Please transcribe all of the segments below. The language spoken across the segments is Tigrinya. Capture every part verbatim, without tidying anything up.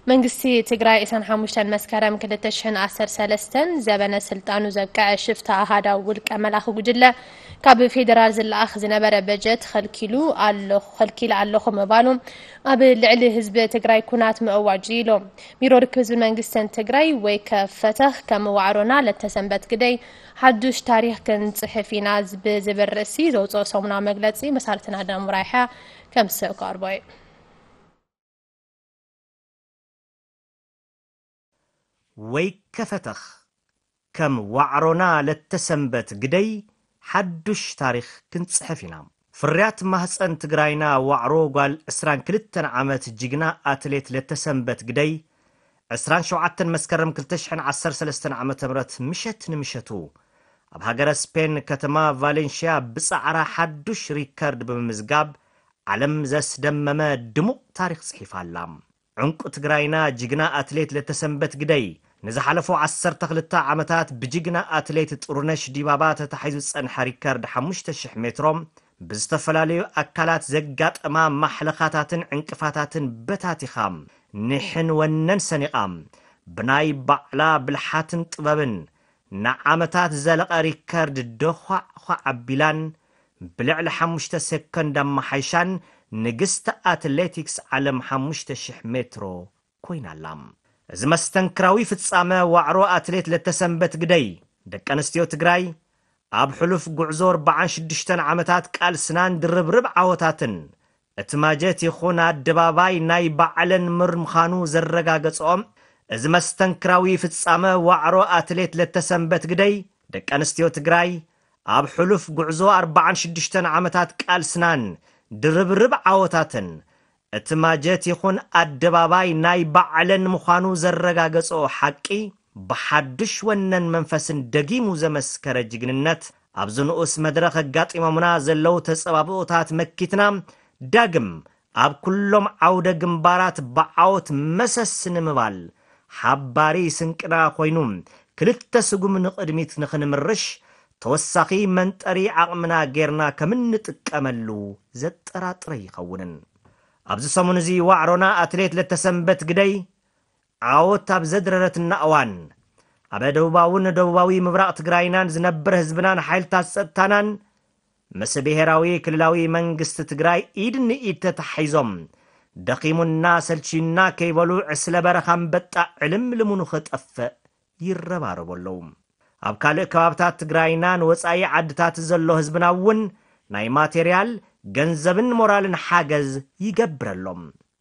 መንግስቲ ትግራይ ኢሳን ሓሙሽተ መስከረም ክልተ ሽሕን ዓሰርተ ሰለስተን ዘበነ ስልጣኑ ዘብቅዐ ሽፍታ ኣሃዳዊ ውልቀ መላኺ ጉጅለ ካብ ፌደራል ዝለኣኽ ዝነበረ በጀት ኸልኪሉ ኣለኹ ኸልኪሉ ኣለኹ ምባሉ ኣብ ልዕሊ ህዝቢ ትግራይ ኩናት ምእዋጅ ኢሎም ቢሮ ርክብ ህዝቢ መንግስትን ትግራይ ወይ ከፈተኽ ከም ዋዕሮና ለተሰንበት ግደይ ሓዱሽ ታሪክ ክንጽሕፍ ኢና ብዝብል ርእሲ ዘውፅኦ ሰሙናዊ መግለጺ መሳርትና ደሙራይሓ ከም ዝስእኩ ቀርቦ እዩ ወይ ከፈተኽ ከም ዋዕሮና ለተሰንበት ግደይ ሓዱሽ ታሪክ ክንጽሕፍ ኢና ፍርያት ማህፀን ትግራይና ዋዕሮ ጓል عشرين وكلتا ዓመት ጅግና አትሌት ለተሰንበት ግደይ عشرين وسبعة መስከረም ክልተ ሽሕን ዓሰርተ ሰለስተ ዓመተ ምህረት ምሸት ንምሸቱ ኣብ ሃገረ ስፔን ከተማ ቫሌንሺያ ብጻዕራ ሓዱሽ ሪከርድ ብምዝጋብ ዓለም ዘስደመመ ድሙቕ ታሪክ ጽሒፋላ ዕንቁ ትግራይና ጅግና አትሌት ለተሰንበት ግደይ ንዝሓለፉ ዓሰርተ ክልተ ዓመታት ብጅግና አትሌት ጥሩነሽ ዲባባ ተታሒዙ ጸንሐ ሪከርድ ሓሙሽተ ሽሕ ሜትሮም ብዝተፈላለዩ አካላት ዘጋጠማ ማሕለኻታትን ዕንቅፋታትን በታቲኻም ንሕን ወነን ሰኒቓም ብናይ ባዕላ ብልሓትን ጥበብን ንዓመታት ዘለቐ ሪከርድ ደኳዕ ዓቢላን ብልዕሊ ሓሙሽተ ሰከንድ ኣማሓይሻን ንግስቲ አትሌቲክስ ዓለም ሓሙሽተ ሽሕ ሜትሮ ኮይናላ እዚ መስተንክራዊ ፍጻመ ዋዕሮ አትሌት ለተሰንበት ግደይ ደቂ ኣንስትዮ ትግራይ ኣብ ሕሉፍ ጉዕዞ ኣርባዓን ሽዱሽተን ዓመታት ቃልስናን ድርብርብ ዓወታትን እቲ ማጀት ይኹን ኣደባባይ ናይ ባዕለን ምርምኻኑ ዘረጋገጾም እዚ መስተንክራዊ ፍጻመ ዋዕሮ አትሌት ለተሰንበት ግደይ ደቂ ኣንስትዮ ትግራይ ኣብ ሕሉፍ ጉዕዞ ኣርባዓን ሽዱሽተን ዓመታት ቃልስናን ድርብርብ ዓወታትን እቲ ማጀት ይኹን ኣደባባይ ናይ ባዕለን ምዃኑ ዘረጋገጾ ሓቂ ብሓድሽ ወነን መንፈስን ደጊሙ ዘመስከረ ጅግንነት ኣብ ዝንኡስ መድረኽ ኣጋጢሞምና ዘለው ተጸባብኦታት መኪትና ዳግም ኣብ ኩሎም ዓውደ ግንባራት ብዓወት መሰስ ንምባል ሓባሪ ስንቅና ኮይኑ ክልተ ስጉም ንቕድሚት ንኽንምርሽ ተወሳኺ መንጠሪ ዓቕምና ጌርና ከምንጥቀመሉ ዘጠራጥረ ይኸውንን ኣብዚ ሰሙን እዚ ዋዕሮና አትሌት ለተሰንበት ግደይ ዓወት ኣብ ዘድረረትና እዋን ኣብ ደቡባውን ደቡባዊ ምብራቕ ትግራይናን ዝነብር ህዝብናን ሓይልታት ጸጥታናን ምስ ብሄራዊ ክልላዊ መንግስቲ ትግራይ ኢድ ንኢድ ተታሒዞም ደኺሙና ሰልቺና ከይበሉ ዕስለ በረኻ አንበጣ ዕልምልሙ ንኽጠፍእ ይረባረበለው ኣብ ካልእ ከባብታት ትግራይናን ወጻኢ ዓድታት ዘሎ ህዝብና እውን ናይ ማቴሪያል ገንዘብን ሞራልን ሓገዝ ይገብረሎም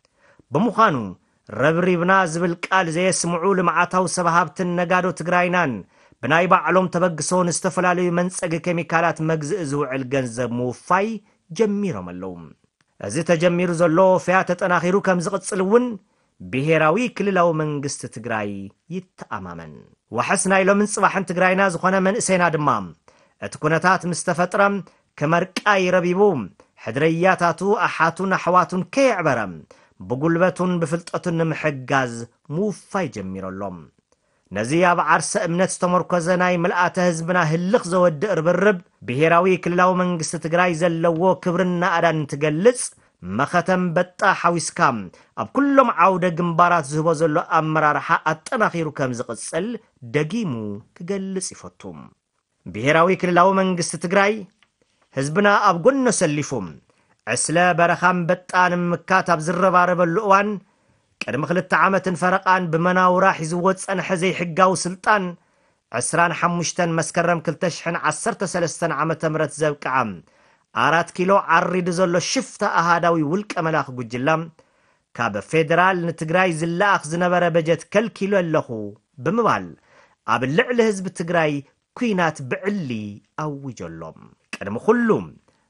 ብምዃኑ ረብሪብና ዝብል ቃል ዘየስምዑ ልምዓታው ሰባሃብትን ነጋዶ ትግራይናን ብናይ ባዕሎም ተበግሶን ዝተፈላለዩ መንጸጊ ኬሚካላት መግዝእ ዝውዕል ገንዘብ ምውፋይ ጀሚሮም ኣለው እዚ ተጀሚሩ ዘሎ ፍያ ተጠናኺሩ ከም ዝቕጽል እውን ብሄራዊ ክልላዊ መንግስቲ ትግራይ ይተኣማመን ወሕስ ናይ ሎምን ጽባሕን ትግራይና ዝኾነ መንእሰይና ድማ እቲ ኩነታት ምስ ተፈጥረ ከመርቃይ ረቢቡ ሕድረያታቱ ኣሓቱን ኣሕዋቱን ከይዕበረ ብጉልበቱን ብፍልጠቱን ንምሕጋዝ ምውፋይ ጀሚሮሎም ነዚ ኣብ ዓርሰ እምነት ዝተመርኮዘ ናይ ምልኣተ ህዝብና ህልኽ ዘወድእ ርብርብ ብሄራዊ ክልላዊ መንግስቲ ትግራይ ዘለዎ ክብርና ኣዳን ትገልጽ መኸተም በጣ ሓዊስካ ኣብ ኩሎም ዓውደ ግንባራት ዝህቦ ዘሎ ኣመራርሓ ኣጠናኺሩ ከም ዝቕጽል ደጊሙ ክገልጽ ይፈቱ ብሄራዊ ክልላዊ መንግስቲ ትግራይ ህዝብና ኣብ ጎኖ ሰሊፉ ዕስለ በረኻን በጣን ምካት ኣብ ዝረባረበሉ እዋን ቅድሚ ክልተ ዓመትን ፈረቓን ብመናውራ ሒዝዎ ጸንሐ ዘይሕጋዊ ስልጣን عشرين وخمسة መስከረም ክልተ ሽሕን ዓሰርተ ሰለስተ ዓመተ ምህረት ዘብቅዓ አራት ኪሎ ዓሪድ ዘሎ ሽፍታ ኣሃዳዊ ውልቀ መላኽ ጉጅላ ካብ ፌደራል ንትግራይ ዝለኣኽ ዝነበረ በጀት ከልኪሉ ኣለኹ ብምባል ኣብ ልዕሊ ህዝቢ ትግራይ ኩናት ብዕሊ ኣውጀሎም ቅድሚ ኩሉም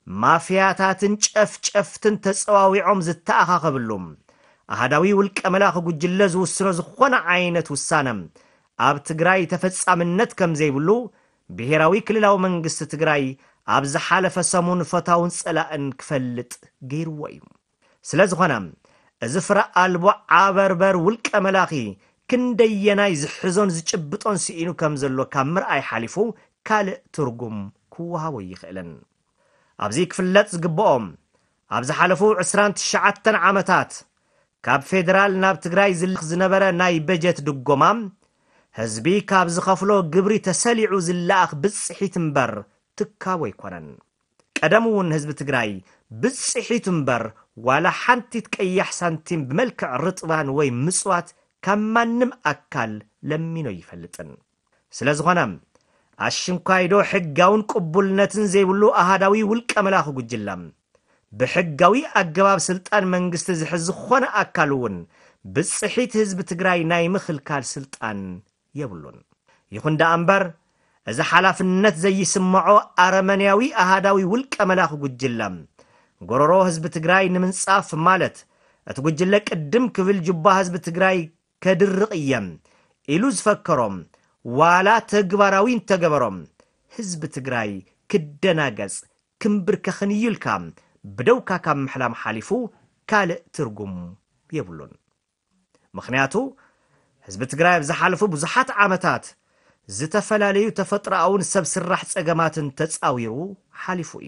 ማፍያታትን ጨፍጨፍትን ተጸዋዊዖም ዝተኣኻኸብሉም ኣሃዳዊ ውልቀ መላኽ ጉጅለ ዝውስኖ ዝኾነ ዓይነት ውሳነ ኣብ ትግራይ ተፈጻምነት ከም ዘይብሉ ብሄራዊ ክልላዊ መንግስቲ ትግራይ ኣብ ዝሓለፈ ሰሙን ፈታውን ጸላእን ክፈልጥ ገይርዎ እዩ ስለ ዝኾነ እዚ ፍረ ኣልቦ ዓበርበር ውልቀ መላኺ ክንደየናይ ዝሕዞን ዝጭብጦን ሲኢኑ ከም ዘሎ ካብ ምርኣይ ሓሊፉ ካልእ ትርጉም ክወሃቦ ይኽእልን ኣብዚ ክፍለጥ ዝግብኦም ኣብ ዝሓለፉ عشرين وتسعة ዓመታት ካብ ፌደራል ናብ ትግራይ ዝልኽ ዝነበረ ናይ በጀት ድጎማም ህዝቢ ካብ ዝኸፍሎ ግብሪ ተሰሊዑ ዝለኣኽ ብፅሒት እምበር ትካብ ኣይኮነን ቀደም እውን ህዝቢ ትግራይ ብፅሒት እምበር ዋላ ሓንቲት ቀያሕ ሳንቲም ብመልክዕ ርጥባን ወይ ምጽዋት ካብ ማንም ኣካል ለሚኖ ይፈልጥን ስለዝኾነ ኣሽንኳይዶ ሕጋውን ቅቡልነትን ዘይብሉ ኣሃዳዊ ውልቀ መላኽ ጉጅለም ብሕጋዊ ኣገባብ ስልጣን መንግስቲ ዝሕዝ ዝኾነ ኣካል እውን ብፅሒት ህዝቢ ትግራይ ናይ ምኽልካል ስልጣን የብሉን ይኹን ዳ እምበር እዚ ሓላፍነት ዘይስምዖ ኣረመንያዊ ኣሃዳዊ ውልቀ መላኽ ጉጅለም ጎረሮ ህዝቢ ትግራይ ንምንጻፍ ማለት እቲ ጉጅለ ቅድም ክብል ጅባ ህዝቢ ትግራይ ከድርቕ እየም ኢሉ ዝፈከሮም ዋላ ተግባራዊ እንተገበሮም ህዝቢ ትግራይ ክደናገጽ ክንብርከኽን ይልካ ብደውካ ካብ ምሕላም ሓሊፉ ካልእ ትርጉም የብሉን ምኽንያቱ ህዝቢ ትግራይ ብዝሓለፉ ብዙሓት ዓመታት ዝተፈላለዩ ተፈጥሮኣውን ሰብ ስራሕ ጸገማትን ተጻዊሩ ሓሊፉ እዩ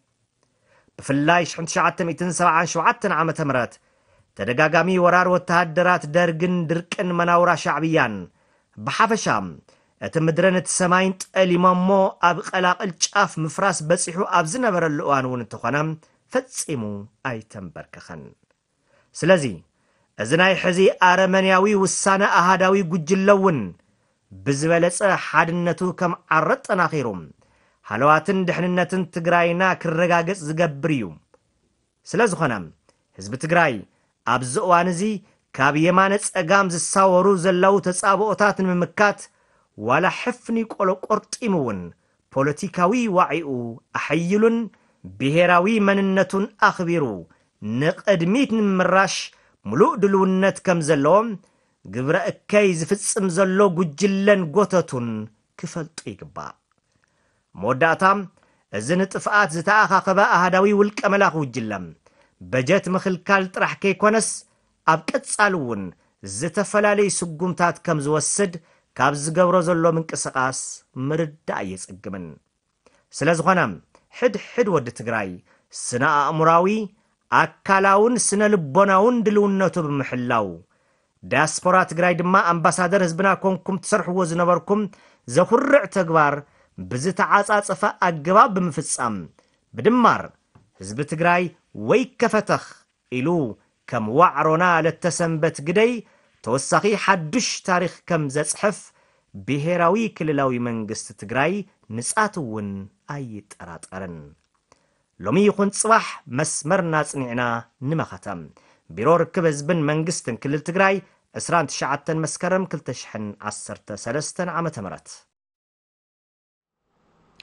ብፍላይ ألف وتسعمائة وسبعة وسبعين ዓመተ ምህረት ተደጋጋሚ ወራር ወተሃደራት ደርግን ድርቅን መናውራ ሻዕብያን ብሓፈሻ እቲ ምድረን እቲ ሰማይን ጠሊሞሞ ኣብ ቀላቅል ጫፍ ምፍራስ በፂሑ ኣብ ዝነበረሉ እዋን እውን እንተኾነ ፈጺሙ ኣይተንበርከኸን ስለዚ እዚ ናይ ሕዚ ኣረመንያዊ ውሳነ ኣሃዳዊ ጉጅለውን ብዝበለጸ ሓድነቱ ከም ዓረጥ ጠናኺሩ ሃለዋትን ድሕንነትን ትግራይና ክረጋገጽ ዝገብር እዩ ስለዝኾነ ህዝቢ ትግራይ ኣብ ዝእዋን እዚ ካብ የማነ ጸጋም ዝሳወሩ ዘለው ተጻብኦታት ንምምካት ዋላ ሕፍኒ ቆሎ ቆርጢሙውን ፖለቲካዊ ዋዒኡ ኣሕይሉን ብሄራዊ መንነቱን ኣኽቢሩ ንቕድሚት ንምራሽ ሙሉእ ድልውነት ከም ዘለዎም ግብረ እከይ ዝፍጽም ዘሎ ጉጅለን ጎተቱን ክፈልጡ ይግባእ መወዳእታም እዚ ንጥፍኣት ዝተኣኻኸበ ኣሃዳዊ ውልቀ መላኽ ጉጅለም በጀት ምኽልካል ጥራሕ ከይኮነስ ኣብ ቀጻሊ እውን ዝተፈላለዩ ስጉምታት ከም ዝወስድ ካብ ዝገብሮ ዘሎ ምንቅስቓስ ምርዳእ የጽግምን ስለዝኾነ ሕድ ሕድ ወዲ ትግራይ ስነ ኣእምራዊ ኣካላውን ስነ ልቦናውን ድልውነቱ ብምሕላው ዲያስፖራ ትግራይ ድማ ኣምባሳደር ህዝብና ኮንኩም ትሰርሕዎ ዝነበርኩም ዘኹርዕ ተግባር ብዝተዓጻጸፈ ኣገባብ ብምፍጻም ብድማር ህዝቢ ትግራይ ወይ ከፈተኽ ኢሉ ከም ዋዕሮና ለተሰንበት ግደይ ተወሳኺ ሓዱሽ ታሪኽ ከም ዘጽሕፍ ብሄራዊ ክልላዊ መንግስቲ ትግራይ ንጻትውን ኣይጠራጠርን ሎሚ ይኹን ጽባሕ መስመርና ጽኒዕና ንመኸተም ቢሮ ርክብ ህዝብን መንግስትን ክልል ትግራይ عشرين تسعة መስከረም ألفين وثلاثة عشر ዓመተ ምህረት